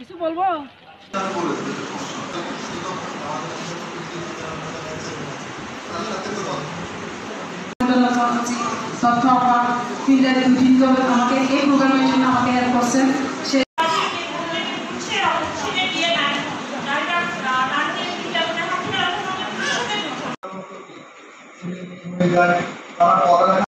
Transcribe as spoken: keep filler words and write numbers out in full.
কিছু বলবো তথ্য আমার ফিল্ডের দুদিন আমাকে এই প্রোগ্রামের জন্য আমাকে হেল্প করছেন সে তারা